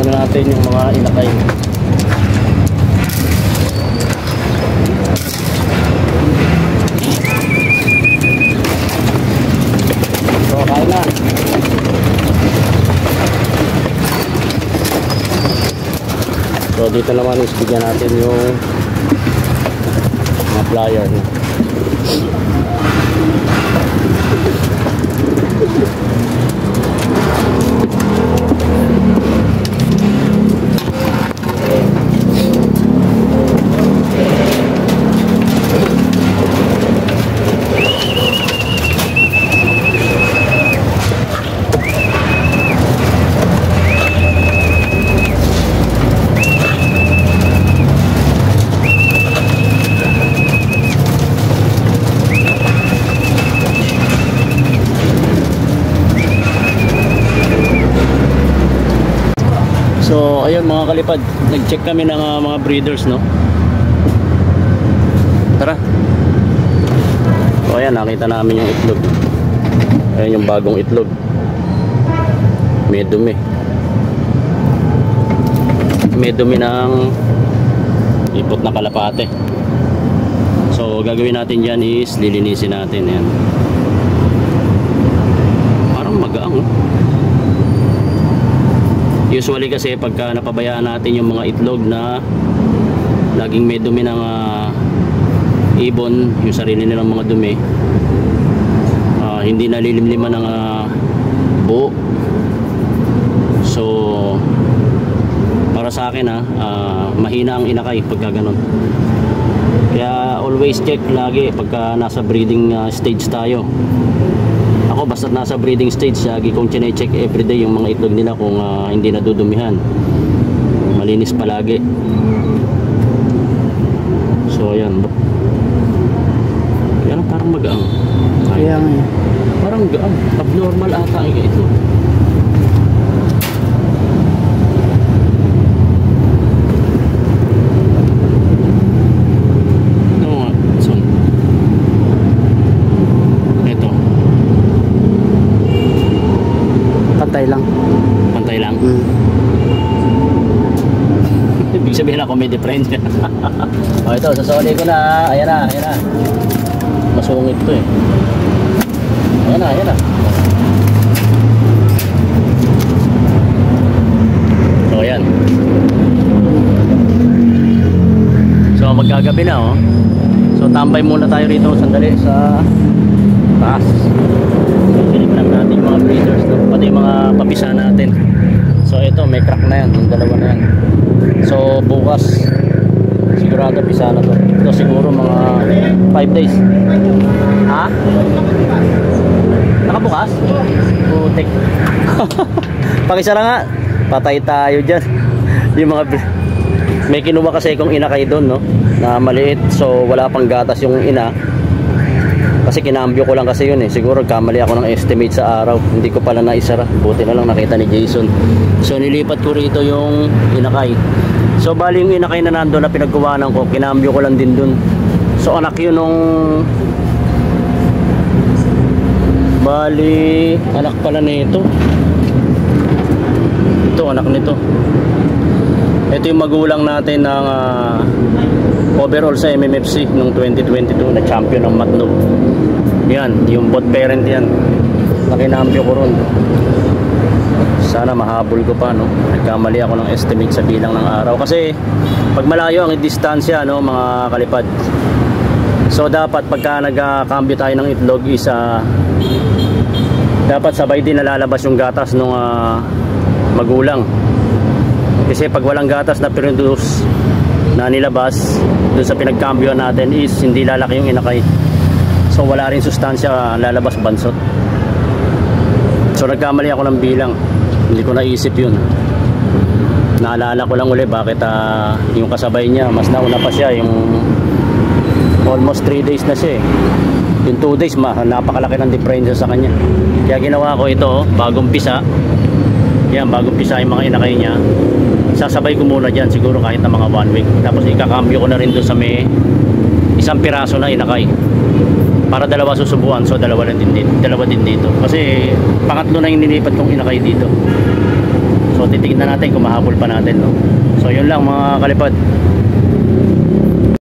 muna natin yung mga inakay. So kain na. So dito naman is bigyan natin yung mga plier na. So ayun mga kalipad, nag-check kami ng mga breeders, no? Tara. So ayan, nakita namin yung itlog. Ayan yung bagong itlog. May dumi. May dumi ng ipot na kalapate. So gagawin natin dyan is lilinisin natin. Ayan. Parang magaang, oh. Usually kasi pagka napabayaan natin yung mga itlog na laging may dumi ng ibon, yung sarili nilang mga dumi, hindi nalilimliman ng buo. So para sa akin mahina ang inakay pagka ganun. Kaya always check lagi pagka nasa breeding stage tayo. Ako basta nasa breeding stage, lagi kong chine-check everyday yung mga itlog nila kung hindi nadudumihan. Malinis palagi. So ayan. Yan parang magaang. Kaya nga. Parang gaang. Abnormal ata ang ito. Pantay lang. Pantay lang? Ibig sabihin ako may difference. O ito, sasoli ko na. Ayan na, ayan na. Masungit to eh. Ayan na, ayan na. So ayan. So magkagabi na, oh. So tambay muna tayo rito sandali sa taas. Silip lang natin yung mga breeders, no? Pati yung mga papisa natin. So ito, may crack na yan, yung dalawa na yan. So bukas sigurado pisa na to. Ito siguro mga 5 days. Ha? Nakabukas? Putik. Pakisara nga. Patay tayo dyan. Yung mga may kinuha kasi kong inakay doon, no? Na maliit, so wala pang gatas yung ina. Kasi kinambyo ko lang kasi yun eh. Siguro kamali ako ng estimate sa araw. Hindi ko pala naisara. Buti na lang nakita ni Jason. So nilipat ko rito yung inakay. So bali yung inakay na nandun na pinagkuhanan ko, kinambyo ko lang din dun. So anak yun nung bali anak pala nito. Ito anak nito. Ito yung magulang natin ng overall sa MMFC noong 2022 na champion ng Matnog. Yan, yung both parent yan. Nakinambyo ko ron. Sana mahabol ko pa, no? Nagkamali ako ng estimate sa bilang ng araw. Kasi pag malayo ang distansya, no, mga kalipad. So dapat pagka nagkakambyo tayo ng itlog is dapat sabay din nalalabas yung gatas ng magulang. Kasi pag walang gatas na produce na nilabas dun sa pinagkambyo natin is hindi lalaki yung inakay. So wala rin sustansya lalabas, bansot. So nagkamali ako ng bilang. Hindi ko naisip yun. Naalala ko lang uli bakit yung kasabay niya mas nauna pa siya, yung almost 3 days na siya eh. Yung 2 days napakalaki ng difference sa kanya. Kaya ginawa ko ito, bagong pisa. Yan, bagong pisa yung mga inakay niya. Sasabay ko muna dyan siguro kahit na mga 1 week. Tapos ikakambyo ko na rin doon sa may isang piraso na inakay. Para dalawa susubuan. So dalawa din dito. Kasi pangatlo na yung nilipat kong inakay dito. So So titignan natin kung mahabol pa natin, no? So yun lang mga kalipad.